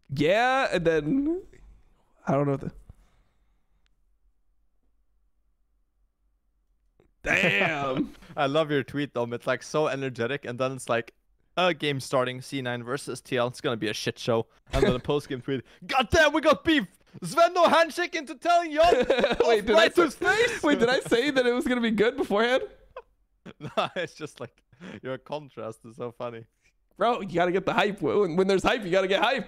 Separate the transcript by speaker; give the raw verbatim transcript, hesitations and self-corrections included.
Speaker 1: yeah, and then I don't know the. Damn.
Speaker 2: I love your tweet though. It's like so energetic, and then it's like, uh, game starting C nine versus T L. It's gonna be a shit show. And then a post game tweet. God damn, we got beef. Sven no handshake into Tljoined.
Speaker 1: Wait, did
Speaker 2: right
Speaker 1: I
Speaker 2: to his face.
Speaker 1: Wait, did I say that it was gonna be good beforehand?
Speaker 2: No, it's just like your contrast is so funny.
Speaker 1: Bro, you gotta get the hype. When, when there's hype, you gotta get hype.